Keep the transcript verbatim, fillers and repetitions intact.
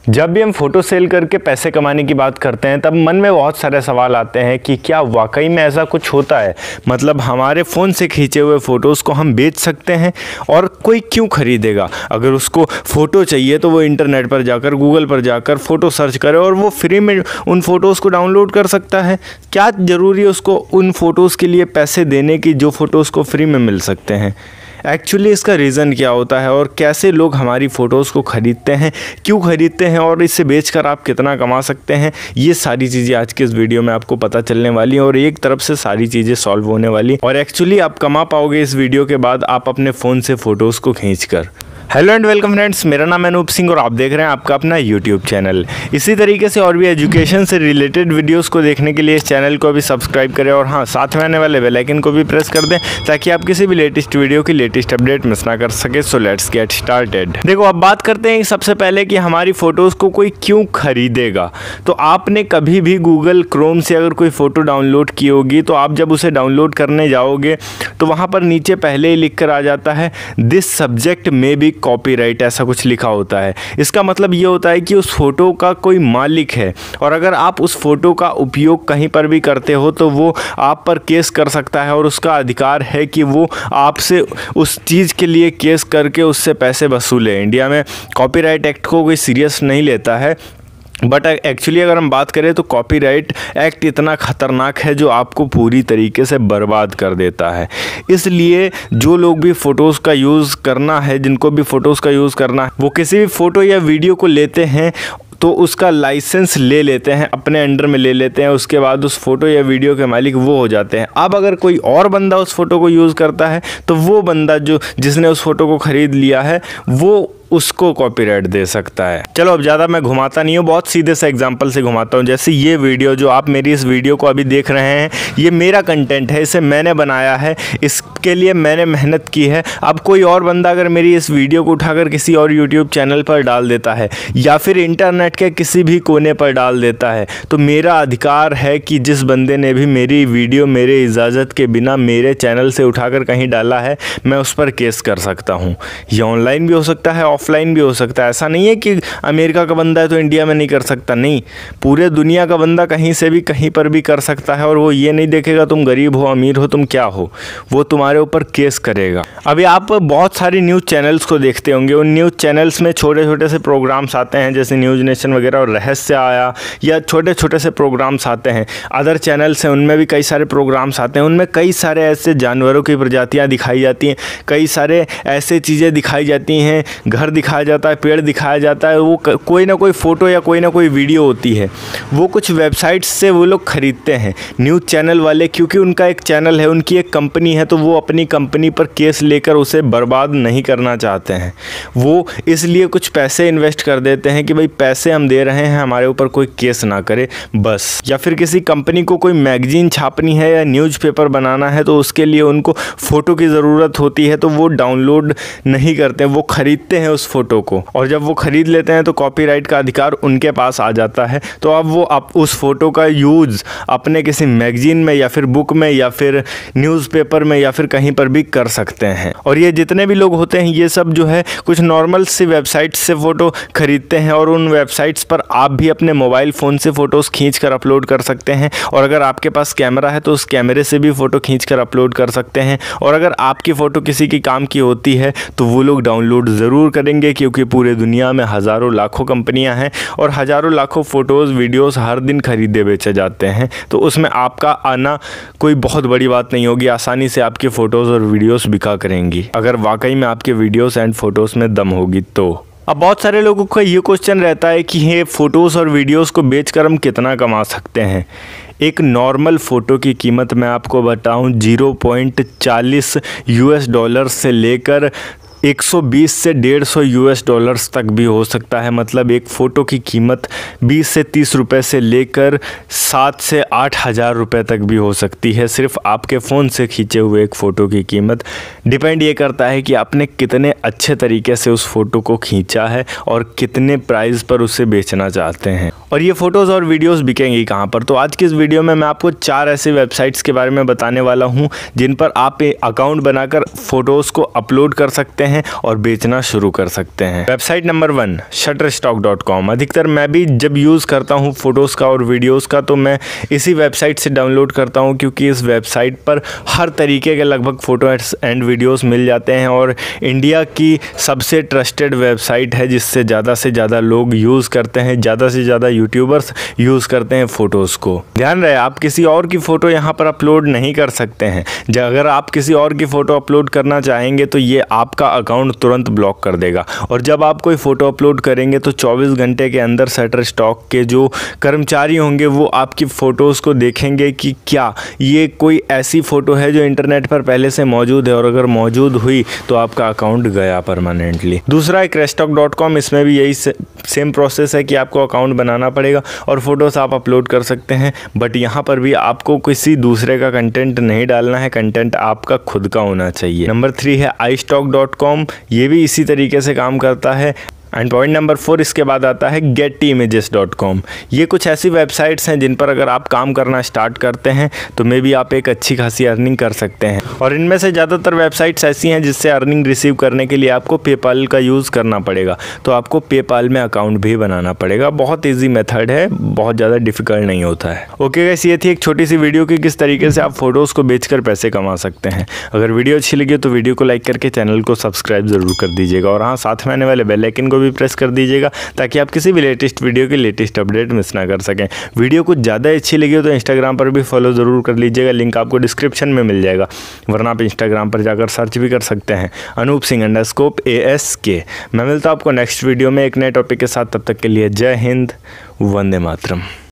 जब भी हम फ़ोटो सेल करके पैसे कमाने की बात करते हैं तब मन में बहुत सारे सवाल आते हैं कि क्या वाकई में ऐसा कुछ होता है। मतलब हमारे फ़ोन से खींचे हुए फ़ोटोज़ को हम बेच सकते हैं और कोई क्यों ख़रीदेगा। अगर उसको फ़ोटो चाहिए तो वो इंटरनेट पर जाकर गूगल पर जाकर फ़ोटो सर्च करे और वो फ्री में उन फ़ोटोज़ को डाउनलोड कर सकता है। क्या ज़रूरी है उसको उन फ़ोटोज़ के लिए पैसे देने की जो फ़ोटोज़ को फ्री में मिल सकते हैं। एक्चुअली इसका रीज़न क्या होता है और कैसे लोग हमारी फ़ोटोज़ को ख़रीदते हैं, क्यों ख़रीदते हैं और इसे बेचकर आप कितना कमा सकते हैं, ये सारी चीज़ें आज के इस वीडियो में आपको पता चलने वाली हैं और एक तरफ से सारी चीज़ें सॉल्व होने वाली और एक्चुअली आप कमा पाओगे इस वीडियो के बाद आप अपने फ़ोन से फ़ोटोज़ को खींचकर। हेलो एंड वेलकम फ्रेंड्स, मेरा नाम है अनूप सिंह और आप देख रहे हैं आपका अपना यूट्यूब चैनल। इसी तरीके से और भी एजुकेशन से रिलेटेड वीडियोस को देखने के लिए इस चैनल को भी सब्सक्राइब करें और हाँ, साथ में आने वाले बेल आइकन को भी प्रेस कर दें ताकि आप किसी भी लेटेस्ट वीडियो की लेटेस्ट अपडेट मिस ना कर सके। So let's get started. देखो, अब बात करते हैं सबसे पहले कि हमारी फ़ोटोज़ को कोई क्यों खरीदेगा। तो आपने कभी भी गूगल क्रोम से अगर कोई फ़ोटो डाउनलोड की होगी तो आप जब उसे डाउनलोड करने जाओगे तो वहाँ पर नीचे पहले ही लिख कर आ जाता है दिस सब्जेक्ट में बी कॉपीराइट, ऐसा कुछ लिखा होता है। इसका मतलब ये होता है कि उस फोटो का कोई मालिक है और अगर आप उस फोटो का उपयोग कहीं पर भी करते हो तो वो आप पर केस कर सकता है और उसका अधिकार है कि वो आपसे उस चीज़ के लिए केस करके उससे पैसे वसूले। इंडिया में कॉपीराइट एक्ट को कोई सीरियस नहीं लेता है, बट एक्चुअली अगर हम बात करें तो कॉपीराइट एक्ट इतना ख़तरनाक है जो आपको पूरी तरीके से बर्बाद कर देता है। इसलिए जो लोग भी फ़ोटोज़ का यूज़ करना है, जिनको भी फ़ोटोज़ का यूज़ करना है, वो किसी भी फ़ोटो या वीडियो को लेते हैं तो उसका लाइसेंस ले लेते हैं, अपने अंडर में ले लेते हैं। उसके बाद उस फोटो या वीडियो के मालिक वो हो जाते हैं। अब अगर कोई और बंदा उस फोटो को यूज़ करता है तो वो बंदा जो जिसने उस फोटो को ख़रीद लिया है वो उसको कॉपीराइट दे सकता है। चलो, अब ज़्यादा मैं घुमाता नहीं हूँ, बहुत सीधे से एग्जांपल से घुमाता हूँ। जैसे ये वीडियो जो आप मेरी इस वीडियो को अभी देख रहे हैं, ये मेरा कंटेंट है, इसे मैंने बनाया है, इसके लिए मैंने मेहनत की है। अब कोई और बंदा अगर मेरी इस वीडियो को उठाकर किसी और यूट्यूब चैनल पर डाल देता है या फिर इंटरनेट के किसी भी कोने पर डाल देता है तो मेरा अधिकार है कि जिस बंदे ने भी मेरी वीडियो मेरे इजाज़त के बिना मेरे चैनल से उठाकर कहीं डाला है, मैं उस पर केस कर सकता हूँ। ये ऑनलाइन भी हो सकता है, ऑफलाइन भी हो सकता है। ऐसा नहीं है कि अमेरिका का बंदा है तो इंडिया में नहीं कर सकता, नहीं, पूरे दुनिया का बंदा कहीं से भी कहीं पर भी कर सकता है और वो ये नहीं देखेगा तुम गरीब हो, अमीर हो, तुम क्या हो, वो तुम्हारे ऊपर केस करेगा। अभी आप बहुत सारी न्यूज़ चैनल्स को देखते होंगे, उन न्यूज़ चैनल्स में छोटे छोटे से प्रोग्राम्स आते हैं जैसे न्यूज़ नेशन वगैरह और रहस्य आया, या छोटे छोटे से प्रोग्राम्स आते हैं। अदर चैनल्स हैं उनमें भी कई सारे प्रोग्राम्स आते हैं, उनमें कई सारे ऐसे जानवरों की प्रजातियाँ दिखाई जाती हैं, कई सारे ऐसे चीज़ें दिखाई जाती हैं, घर दिखाया जाता है, पेड़ दिखाया जाता है, वो कोई ना कोई फ़ोटो या कोई ना कोई वीडियो होती है। वो कुछ वेबसाइट्स से वो लोग ख़रीदते हैं न्यूज़ चैनल वाले, क्योंकि उनका एक चैनल है, उनकी एक कंपनी है, तो वो अपनी कंपनी पर केस लेकर उसे बर्बाद नहीं करना चाहते हैं। वो इसलिए कुछ पैसे इन्वेस्ट कर देते हैं कि भाई पैसे हम दे रहे हैं, हमारे ऊपर कोई केस ना करे बस। या फिर किसी कंपनी को कोई मैगजीन छापनी है या न्यूज़पेपर बनाना है तो उसके लिए उनको फ़ोटो की ज़रूरत होती है, तो वो डाउनलोड नहीं करते, वो ख़रीदते हैं उस फोटो को और जब वो ख़रीद लेते हैं तो कॉपीराइट का अधिकार उनके पास आ जाता है। तो अब वो आप उस फोटो का यूज़ अपने किसी मैगजीन में या फिर बुक में या फिर न्यूज़पेपर में या फिर कहीं पर भी कर सकते हैं। और ये जितने भी लोग होते हैं ये सब जो है कुछ नॉर्मल सी वेबसाइट से फ़ोटो ख़रीदते हैं और उन वेबसाइट्स पर आप भी अपने मोबाइल फ़ोन से फ़ोटोज़ खींच कर अपलोड कर सकते हैं। और अगर आपके पास कैमरा है तो उस कैमरे से भी फ़ोटो खींच कर अपलोड कर सकते हैं। और अगर आपकी फ़ोटो किसी की काम की होती है तो वो लोग डाउनलोड ज़रूर करेंगे, क्योंकि पूरे दुनिया में हज़ारों लाखों कंपनियां हैं और हज़ारों लाखों फ़ोटोज़ वीडियोस हर दिन खरीदे बेचे जाते हैं। तो उसमें आपका आना कोई बहुत बड़ी बात नहीं होगी, आसानी से आपकी फ़ोटोज़ और वीडियोस बिका करेंगी अगर वाकई में आपके वीडियोस एंड फ़ोटोज़ में दम होगी तो। अब बहुत सारे लोगों का ये क्वेश्चन रहता है कि ये फ़ोटोज़ और वीडियोस को बेचकर हम कितना कमा सकते हैं। एक नॉर्मल फ़ोटो की कीमत मैं आपको बताऊं ज़ीरो पॉइंट चालीस यूएस डॉलर से लेकर एक सौ बीस से डेढ़ सौ यूएस डॉलर्स तक भी हो सकता है। मतलब एक फ़ोटो की कीमत बीस से तीस रुपए से लेकर सात से आठ हज़ार रुपये तक भी हो सकती है, सिर्फ आपके फ़ोन से खींचे हुए एक फ़ोटो की कीमत। डिपेंड ये करता है कि आपने कितने अच्छे तरीके से उस फ़ोटो को खींचा है और कितने प्राइस पर उसे बेचना चाहते हैं। और ये फ़ोटोज़ और वीडियोस बिकेंगी कहाँ पर? तो आज की इस वीडियो में मैं आपको चार ऐसे वेबसाइट्स के बारे में बताने वाला हूँ जिन पर आप अकाउंट बनाकर फ़ोटोज़ को अपलोड कर सकते हैं और बेचना शुरू कर सकते हैं। Website number one, Shutterstock dot com. अधिकतर मैं भी जब यूज़ करता हूँ फ़ोटोज़ का और वीडियोज़ का तो मैं इसी वेबसाइट से डाउनलोड करता हूँ, क्योंकि इस वेबसाइट पर हर तरीके के लगभग फ़ोटो एंड वीडियोज़ मिल जाते हैं और इंडिया की सबसे ट्रस्टेड वेबसाइट है जिससे ज़्यादा से ज़्यादा लोग यूज़ करते हैं, ज़्यादा से ज़्यादा यूट्यूबर्स यूज़ करते हैं फ़ोटोज़ को। ध्यान रहे, आप किसी और की फ़ोटो यहाँ पर अपलोड नहीं कर सकते हैं। अगर आप किसी और की फ़ोटो अपलोड करना चाहेंगे तो ये आपका अकाउंट तुरंत ब्लॉक कर देगा। और जब आप कोई फ़ोटो अपलोड करेंगे तो चौबीस घंटे के अंदर शटरस्टॉक के जो कर्मचारी होंगे वो आपकी फ़ोटोज़ को देखेंगे कि क्या ये कोई ऐसी फ़ोटो है जो इंटरनेट पर पहले से मौजूद है, और अगर मौजूद हुई तो आपका अकाउंट गया परमानेंटली। दूसरा है क्रैशटॉक डॉट कॉम। इसमें भी यही सेम प्रोसेस है कि आपको अकाउंट बनाना पड़ेगा और फोटोज़ आप अपलोड कर सकते हैं, बट यहाँ पर भी आपको किसी दूसरे का कंटेंट नहीं डालना है, कंटेंट आपका खुद का होना चाहिए। नंबर थ्री है आई स्टॉक डॉट कॉम। ये भी इसी तरीके से काम करता है। एंड पॉइंट नंबर फोर इसके बाद आता है गेट इमेजेस डॉट कॉम। ये कुछ ऐसी वेबसाइट्स हैं जिन पर अगर आप काम करना स्टार्ट करते हैं तो मे बी आप एक अच्छी खासी अर्निंग कर सकते हैं। और इनमें से ज़्यादातर वेबसाइट्स ऐसी हैं जिससे अर्निंग रिसीव करने के लिए आपको पेपाल का यूज़ करना पड़ेगा। तो आपको पेपाल में अकाउंट भी बनाना पड़ेगा। बहुत ईजी मेथड है, बहुत ज़्यादा डिफिकल्ट नहीं होता है। ओके गाइस, ये थी एक छोटी सी वीडियो कि किस तरीके से आप फ़ोटोज़ को बेचकर पैसे कमा सकते हैं। अगर वीडियो अच्छी लगी तो वीडियो को लाइक करके चैनल को सब्सक्राइब ज़रूर कर दीजिएगा, और हाँ, साथ में आने वाले बेल आइकन को भी प्रेस कर दीजिएगा ताकि आप किसी भी लेटेस्ट वीडियो की लेटेस्ट अपडेट मिस ना कर सकें। वीडियो कुछ ज़्यादा अच्छी लगी हो तो इंस्टाग्राम पर भी फॉलो ज़रूर कर लीजिएगा, लिंक आपको डिस्क्रिप्शन में मिल जाएगा, वरना आप इंस्टाग्राम पर जाकर सर्च भी कर सकते हैं, Anup Singh underscore A S K. मैं मिलता हूँ आपको नेक्स्ट वीडियो में एक नए टॉपिक के साथ। तब तक के लिए जय हिंद, वंदे मातरम।